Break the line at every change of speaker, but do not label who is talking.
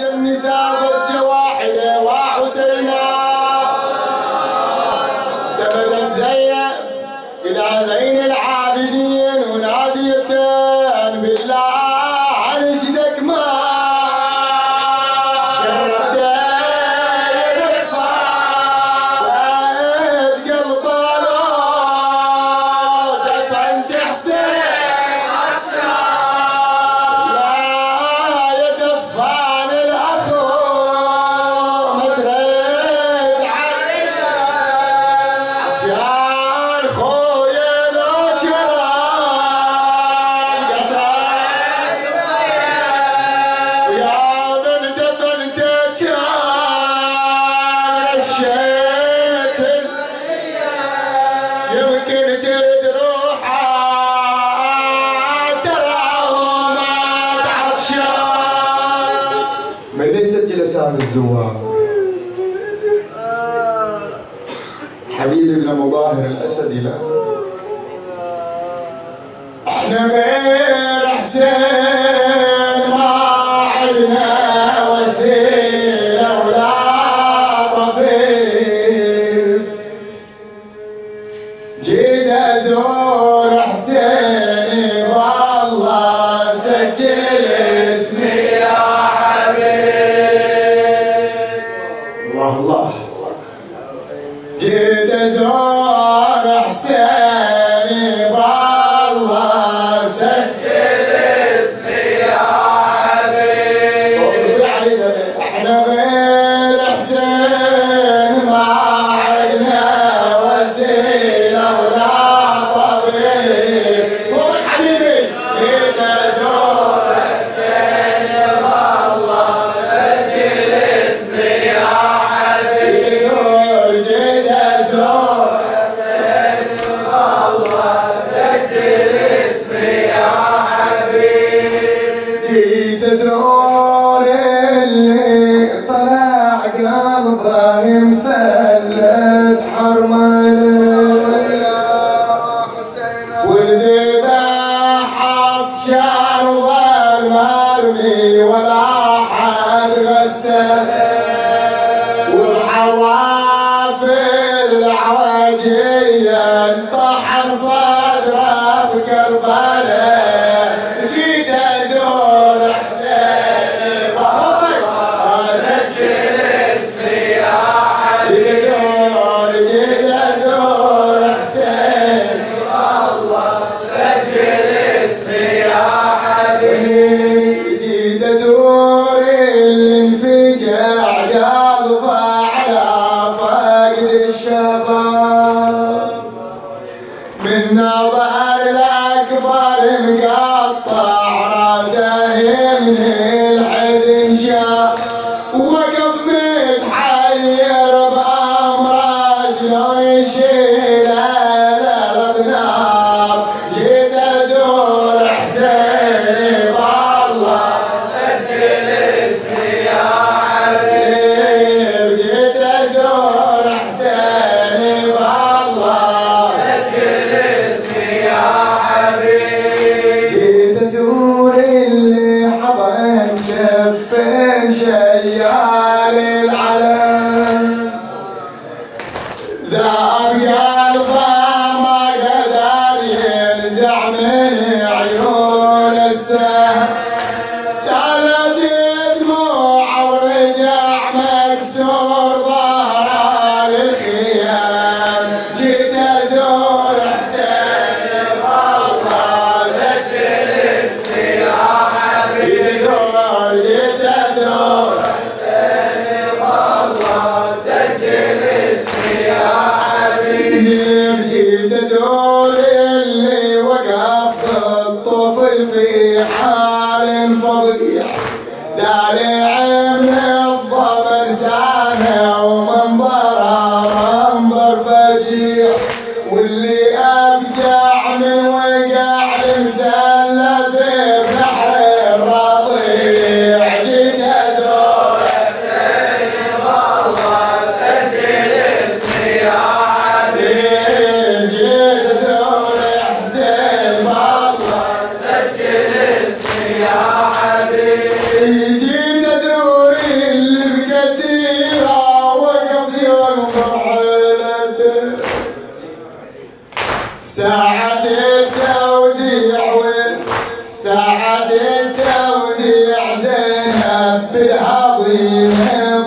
النساء ضد واحدة وحسينا اعتمدت زينب إلى زين العابدين وناديتن بالله عنشدك ما شرفت يا دفا وقت قلبه لو دفع تحسن من يسجل اسامي الزوار حبيبي بن مظاهر الاسدي. لا احنا غير حسين ما عدنا وسيله ولا طبيب جيت ازور حسين والله سجل اسمي الله. جيت ازور حسيني بالله سجل اسمي يا حبيبي. احنا غير حسين ما عدنا وسيله ولا طبيب. صوتك حبيبي. جيت ازور حسيني بالله سجل اسمي يا جيت ازور اللي طلع قلبه مثلث حرمله والذبح عطشان وظل مرمي ولا حد غسله والحوافر العوجيه انطحن صدره بكربله. جيت ازور حسين بصوتك اسجل اسمي يا حبيبي. جيت ازور حسين والله سجل اسمي يا حبيبي. جيت ازور اللي انفجع قلبه على فقد الشباب من نظر الاكبر مقطع راسه من الحزن شاف وقف متحير بامره شلون يشيله للاذناب. جيت ازور حسين والله سجل اسمي يا حبيب. جيت ازور حسين والله سجل اسمي يا حبيب. جيت ازور اللي حضن جفن شيال العلم ذاب قلبه ما قدر ينزع من عيون السهم سالت دموعه ورجع مكسور ظهره للخيام. جيت ازور حسين والله سجل اسمي يا حبيبي. جيت ازور حسين والله سجل اسمي يا حبيبي. جيت ازور اللي وقف الطفل في حال فظيع دالع من الضبن سانه ومنظره منظر فجيع واللي افجع من وقع المثلث بنحر الرضيع. جيت ازور حسين والله سجل اسمي يا حبيب. جيت ازور حسين والله سجل اسمي يا حبيب. جيت ازور بالعظيم